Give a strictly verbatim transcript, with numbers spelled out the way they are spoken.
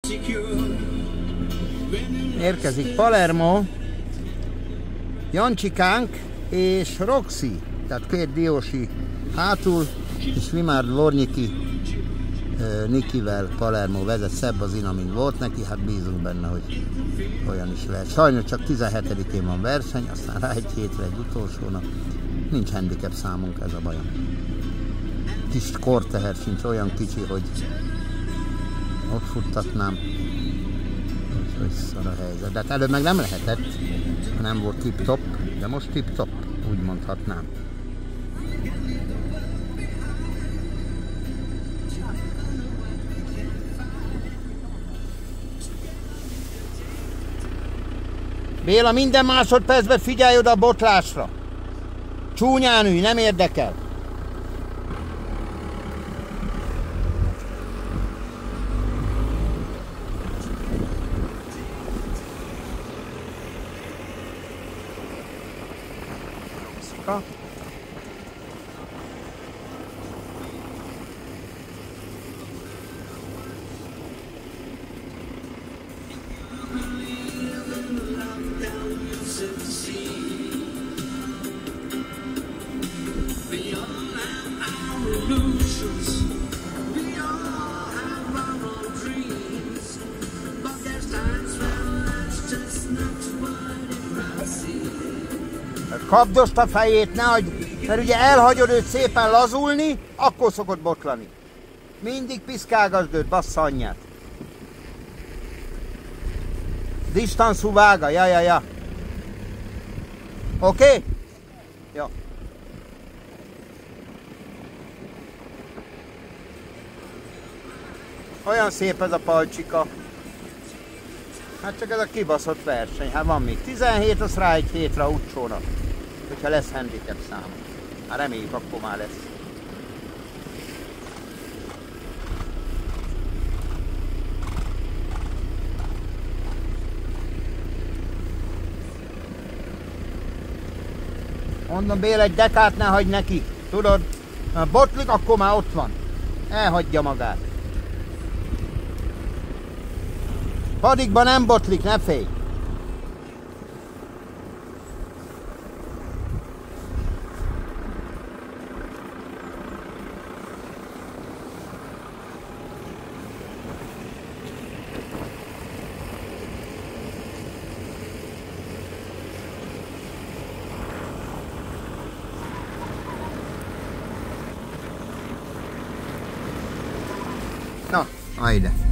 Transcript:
Érkezik Palermo, Jancsikánk és Roxy, tehát két diósi hátul, és Vimard Lornyiki Nikivel Palermo vezet, szebb az ina, mint volt neki, hát bízunk benne, hogy olyan is lehet. Sajnos csak tizenhetedikén van verseny, aztán rá egy hétre egy utolsónak, nincs handicap számunk, ez a bajom. Kis korteher sincs, olyan kicsi, hogy ott futtatnám, úgyhogy szar a helyzet. De hát előbb meg nem lehetett, nem volt tip-top, de most tip-top, úgy mondhatnám. Béla, minden másodpercben figyelj oda a botlásra. Csúnyán ülj, nem érdekel. Szika. Kapd azt a fejét, ne hagyj, mert ugye elhagyod őt szépen lazulni, akkor szokott botlani. Mindig piszkálgasd őt, bassza anyját. Distanszú vága, ja, ja, ja. Oké? Okay? Ja. Olyan szép ez a palcsika. Hát csak ez a kibaszott verseny, hát van még tizenhét, az rá egy hétre a utcsónak. Hogyha lesz handicap szám. Hát reméljük, akkor már lesz. Mondom, Béla, egy dekát ne hagyj neki. Tudod, ha botlik, akkor már ott van. Elhagyja magát. Padikban nem botlik, ne félj. Na, ajde.